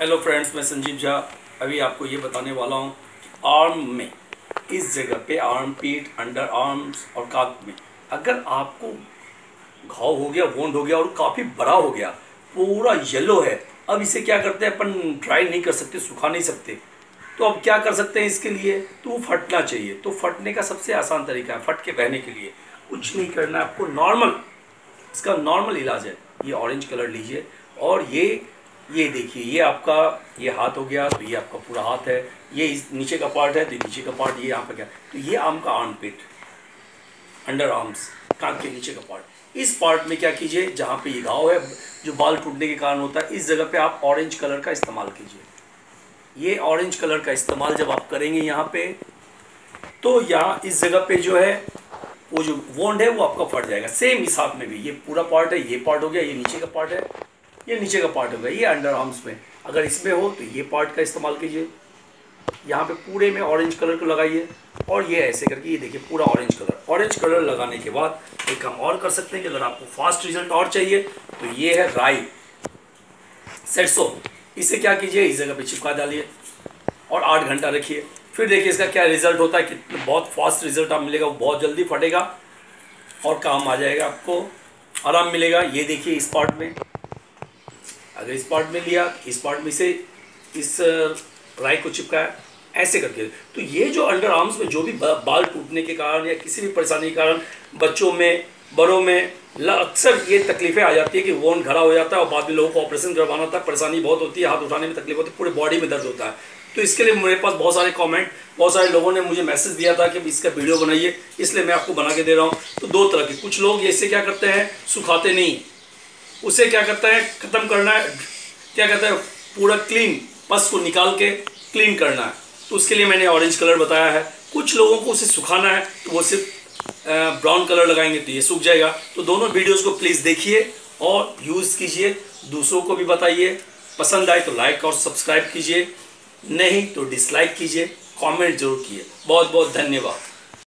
Hello friends, मैं संजीव झा। अभी आपको ये बताने वाला हूँ आर्म में, इस जगह पे आर्म पीट, अंडर आर्म्स और काफ में अगर आपको घाव हो गया, वोंड हो गया और काफ़ी बड़ा हो गया, पूरा येलो है। अब इसे क्या करते हैं, अपन ड्राई नहीं कर सकते, सुखा नहीं सकते। तो अब क्या कर सकते हैं इसके लिए, तो फटना चाहिए। तो फटने का सबसे आसान तरीका है, फट के बहने के लिए कुछ नहीं करना है आपको, नॉर्मल, इसका नॉर्मल इलाज है। ये ऑरेंज कलर लीजिए और ये देखिए, ये आपका ये हाथ हो गया, तो ये आपका पूरा हाथ है। ये इस नीचे का पार्ट है, तो नीचे का पार्ट ये यहाँ पे क्या, तो ये आर्म का आर्म पिट, अंडर आर्म्स, कान के नीचे का पार्ट। इस पार्ट में क्या कीजिए, जहाँ पे ये घाव है जो बाल टूटने के कारण होता है, इस जगह पे आप ऑरेंज कलर का इस्तेमाल कीजिए। ये ऑरेंज कलर का इस्तेमाल जब आप करेंगे यहाँ पे, तो यहाँ इस जगह पे जो है वो जो वोंड है वो आपका फट जाएगा। सेम इस हाथ में भी ये पूरा पार्ट है, ये पार्ट हो गया, ये नीचे का पार्ट है, ये नीचे का पार्ट हो गया, ये अंडर आर्म्स में। अगर इसमें हो तो ये पार्ट का इस्तेमाल कीजिए, यहाँ पे पूरे में ऑरेंज कलर को लगाइए और ये ऐसे करके, ये देखिए पूरा ऑरेंज कलर लगाने के बाद एक काम और कर सकते हैं कि अगर आपको फास्ट रिजल्ट और चाहिए तो ये है राई सरसों। इसे क्या कीजिए, इस जगह पे चिपका डालिए और 8 घंटा रखिए। फिर देखिए इसका क्या रिजल्ट होता है, कि बहुत फास्ट रिजल्ट आप मिलेगा, वो बहुत जल्दी फटेगा और काम आ जाएगा, आपको आराम मिलेगा। ये देखिए इस पार्ट में, अगर इस पार्ट में लिया, इस पार्ट में से इस राई को चिपकाया ऐसे करके, तो ये जो अंडर आर्म्स में जो भी बाल टूटने के कारण या किसी भी परेशानी के कारण बच्चों में, बड़ों में अक्सर ये तकलीफें आ जाती है कि वोंड खड़ा हो जाता है और बाद में लोगों को ऑपरेशन करवाना था, परेशानी बहुत होती है, हाथ उठाने में तकलीफ होती है, पूरे बॉडी में दर्द होता है। तो इसके लिए मेरे पास बहुत सारे कमेंट, बहुत सारे लोगों ने मुझे मैसेज दिया था कि इसका वीडियो बनाइए, इसलिए मैं आपको बना के दे रहा हूँ। तो 2 तरह के, कुछ लोग इससे क्या करते हैं, सुखाते नहीं, उसे क्या करता है, ख़त्म करना है, क्या कहता है, पूरा क्लीन, पस को निकाल के क्लीन करना है। तो उसके लिए मैंने ऑरेंज कलर बताया है। कुछ लोगों को उसे सुखाना है तो वो सिर्फ ब्राउन कलर लगाएंगे तो ये सूख जाएगा। तो दोनों वीडियोस को प्लीज़ देखिए और यूज़ कीजिए, दूसरों को भी बताइए। पसंद आए तो लाइक और सब्सक्राइब कीजिए, नहीं तो डिसलाइक कीजिए, कमेंट जरूर कीजिए। बहुत बहुत धन्यवाद।